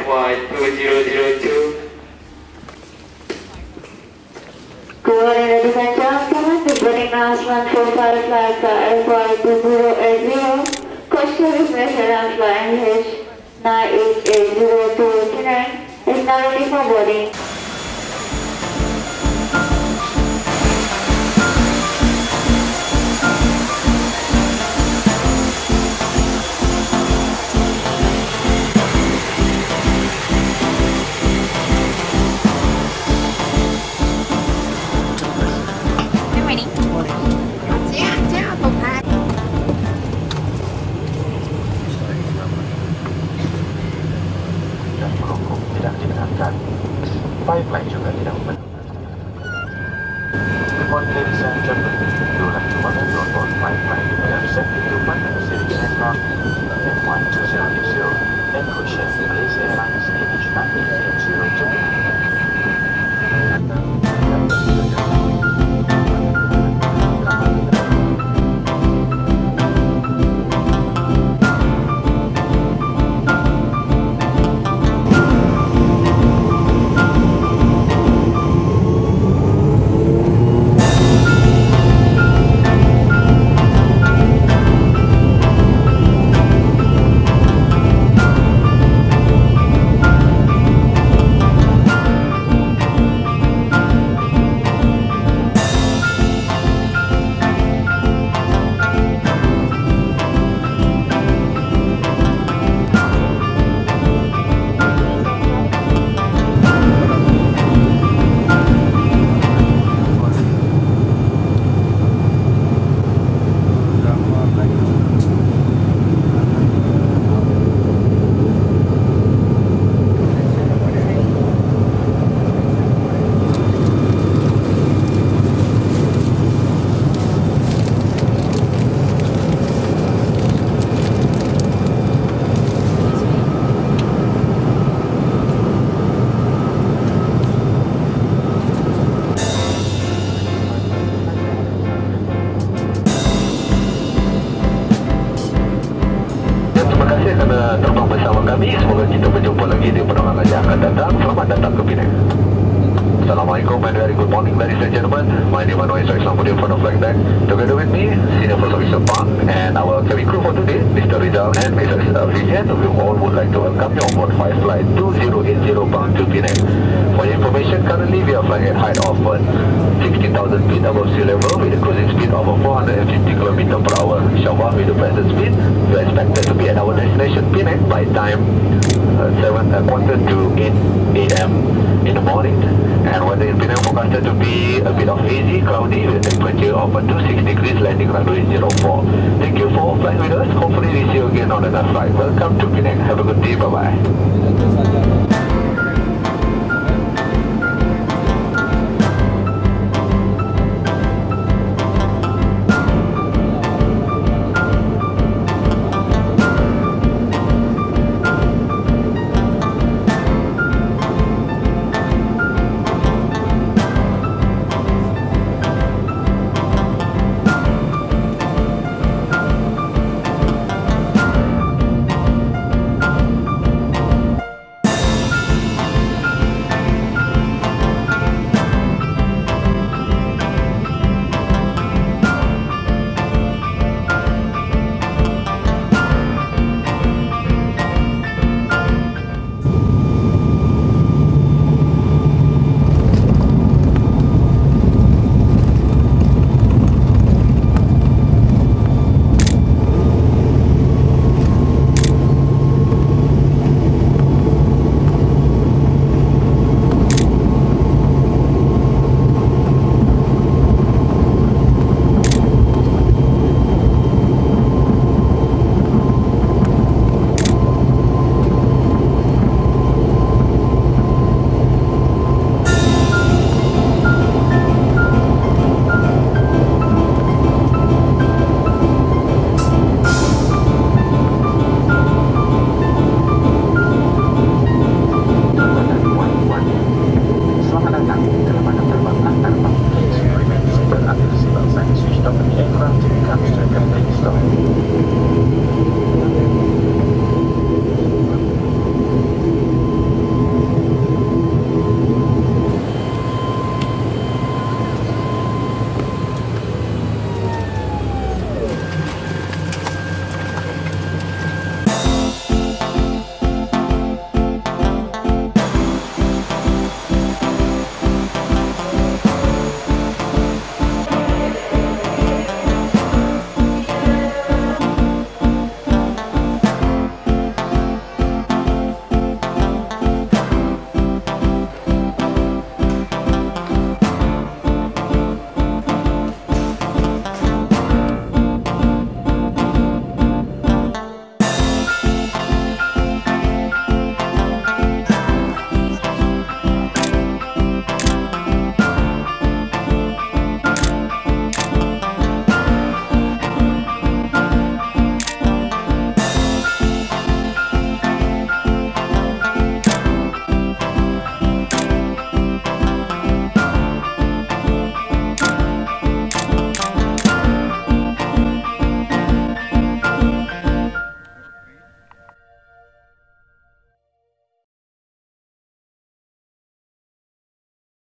FY2080. Good morning, ladies and gentlemen. The boarding announcement for Firefly FY2080. Coach service Malaysia Airlines FY98802 Penang is now ready for boarding. Firefly juga tidak benar. Good morning, ladies and gentlemen. We would like to welcome you on board Firefly. We have set to Penang City aircraft FY2080 and cushion Malaysia Airlines FY2080 to kerana terbang bersama kami. Semoga kita berjumpa lagi di penerbangan yang akan datang. Selamat datang ke Penang. Assalamualaikum and very good morning, ladies and gentlemen. My name is Malaysia for the flight deck. Together with me, Senior First Officer Subang and our cabin crew for today, Mr. Rizal and Mrs. Vivian. We all would like to welcome you on board Firefly 2080 bound to Penang. For your information, currently we are flying at height of 16,000 feet above sea level with a cruising speed of 450 km per hour. Inshallah, with the present speed, we are expected to be at our destination Penang by time 7:15 to 8 a.m. in the morning. And weather in Penang forecasted to be a bit of hazy, cloudy with a temperature of 26 degrees, landing runway 04. Thank you for flying with us. Hopefully we see you again on another flight. Welcome to Penang. Have a good day. Bye-bye.